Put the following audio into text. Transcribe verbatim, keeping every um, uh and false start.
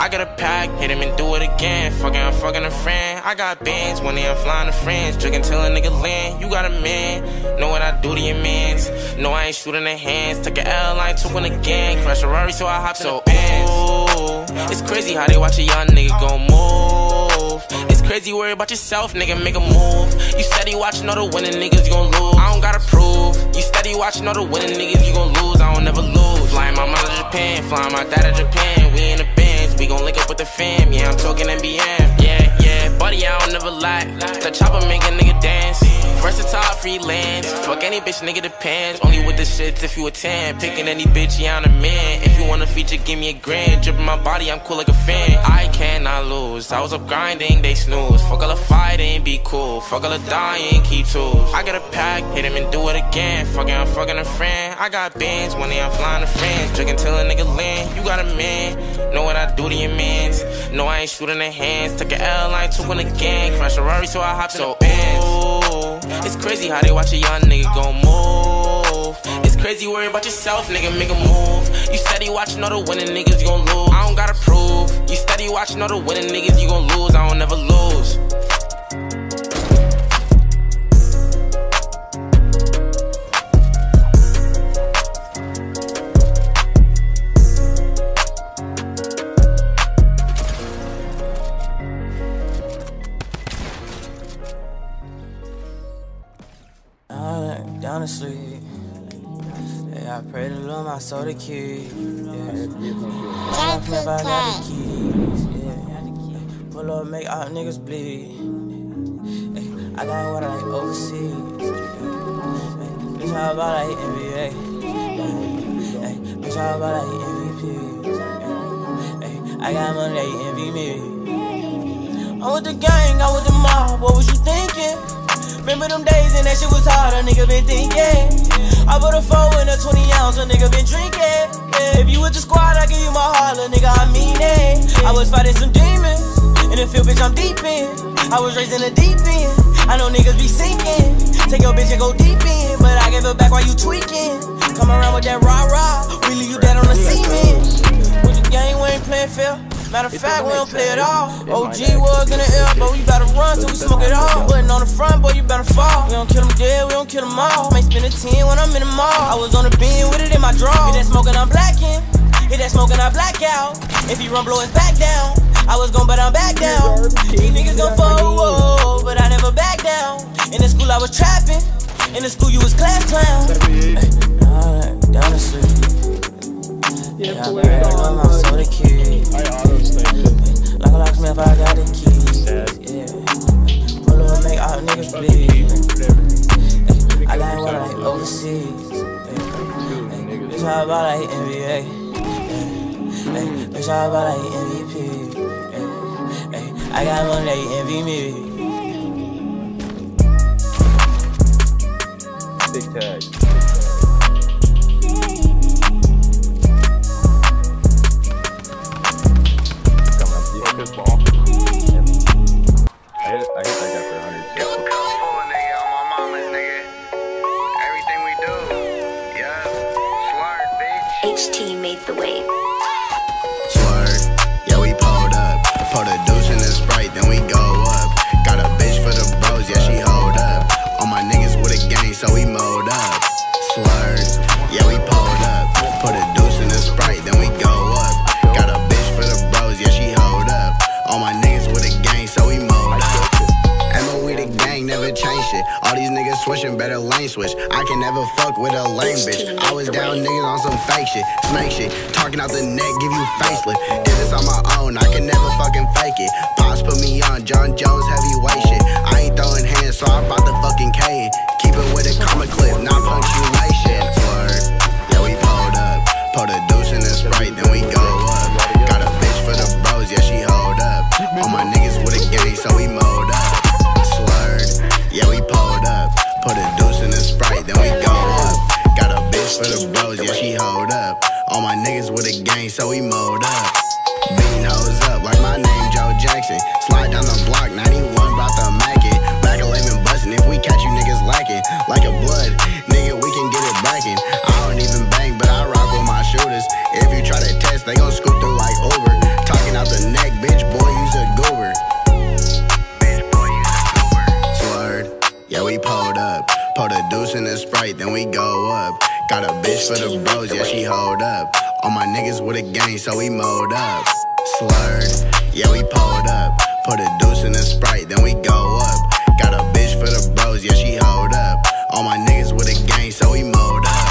I got a pack, hit him and do it again. Fucking, I'm fucking a friend. I got bands, when I'm flying to friends. Drinking till a nigga land. You got a man, know what I do to your mans. No, I ain't shooting the hands. Took an L, I ain't took one again. Crash a Rari, so I hopped so in the Benz. Ooh, it's crazy how they watch a young nigga go move. It's crazy, worry about yourself, nigga, make a move. You steady watching all the winning niggas, you gon' lose. I don't gotta prove. You steady watching all the winning niggas, you gon' lose. I don't never lose. Flying my mother to Japan, flying my dad to Japan. We in the Benz, we gon' link up with the fam. Yeah, I'm talking N B M. Yeah, yeah, buddy, I don't never lie. The chopper make a nigga dance. Versatile freelance. Fuck any bitch, nigga depends. Only with the shits if you a ten. Picking any bitch, yeah, I'm a man. If you want a feature, give me a grand. Dripping my body, I'm cool like a fan. I cannot lose. I was up grinding, they snooze. Fuck all the fighting, be cool. Fuck all the dying, keep tools. I got a pack, hit him and do it again. Fucking, I'm fucking a friend. I got bands, when I'm flying to friends. Drinking till a nigga land. You got a man, know what I do to your mans. No, I ain't shooting the hands. Took an L, I ain't took one again. Crash a Rari, so I hopped in the Benz. It's crazy how they watch a young nigga go move. It's crazy, worry about yourself, nigga, make a move. You steady watching all the winning niggas, you gon' lose. I don't gotta prove. You steady watching all the winning niggas, you gon' lose. I don't never lose. Down to sleep. Yeah, I pray to Lord my soul to keep. Yeah, I don't care if I got the keys. Yeah, pull up, make all niggas bleed. Hey, I got what I like overseas. Hey, bitch, how about I hit N B A? Hey, bitch, how about I hit M V P? Hey, I got money, they envy me. I'm with the gang, I'm with the mob. What was you thinking? Remember them days and that shit was hard, a nigga been thinking. I put a four in a twenty ounce, a nigga been drinking. Yeah, if you with the squad, I give you my heart, a nigga, I mean it. I was fighting some demons, in the field, bitch, I'm deep in. I was raised in the deep end, I know niggas be sinking. Take your bitch and go deep in, but I give it back while you tweaking. Come around with that rah-rah, we leave you dead on the cement. With the game, we ain't playing fair. Matter of fact, we don't play it all. O G was in the air, but we better run till we smoke it all. Button on the front, boy, you better fall. We don't kill them dead, we don't kill them all. Might spend a ten when I'm in the mall. I was on the beam with it in my draw. Hit that smoking, I'm blacking. Hit that smoking, I black out. If he run, blow his back down. I was gon' but I'm back down. These niggas gon' fall, but I never back down. In the school I was trapping. In the school you was class clown. Hey, down the street. Yeah, I gotta go my soda key. Like a locksmith, I got the keys. Yeah, pull up, make all niggas bleed. Ay, I got what I like overseas. Ay, bitch, how about I hit N B A? Ay, bitch, how about I hit M V P? Ay, I got money, they envy me. Big tag. This ball. Yep. I hit, I hit that guy for a hundred. Yo, come for nigga, on my mama's nigga. Everything we do, yeah. Slurred, bitch. H T made the wave. Slurred, yeah, we pulled up. Put a deuce in the Sprite, then we go up. Got a bitch for the bros, yeah, she hold up. All my niggas with a gang, so we mowed up. Slurred, yeah, we pulled up. Put a deuce in the Sprite, then we go up. Got a bitch for the bros, yeah, she hold up. All my niggas with a gang, so we mowed up. M O we the gang, never change shit. All these niggas switching, better lane switch. I can never fuck with a lame bitch. I was down niggas on some fake shit, snake shit. Talking out the neck, give you facelift. Did this on my own, I can never fucking fake it. Pops put me on, John Jones heavyweight shit. I ain't throwing hands, so I brought the fucking K in. Keep it with a comma clip, not punctuation. Word, yeah, we pulled up. Put a deuce in the Sprite, then we go up. Got a bitch for the bros, yeah, she hold up. All my niggas with a gang, so we mowed up. Slurred, yeah, we pulled up. Put a deuce in the Sprite, then we go up. Got a bitch for the bros, yeah, she hold up. All my niggas with a gang, so we mowed up. Beating hoes up like my name Joe Jackson. Slide down the block, ninety-one, bout to mack it. Back eleven bustin', if we catch you niggas lacking. Like a blood, nigga, we can get it brackin'. I don't even bang, but I rock with my shooters. If you try to test, they gon' scoop through like Uber. Talking out the neck, bitch, boy, you's a goober. Bitch, boy, you a goober. Slurred, yeah, we pulled up. Pour the deuce in the Sprite, then we go up. Got a bitch for the bros, yeah, she hold up. All my niggas with a gang, so we mowed up. Slurred, yeah, we pulled up. Put a deuce in the Sprite, then we go up. Got a bitch for the bros, yeah, she hold up. All my niggas with a gang, so we mowed up.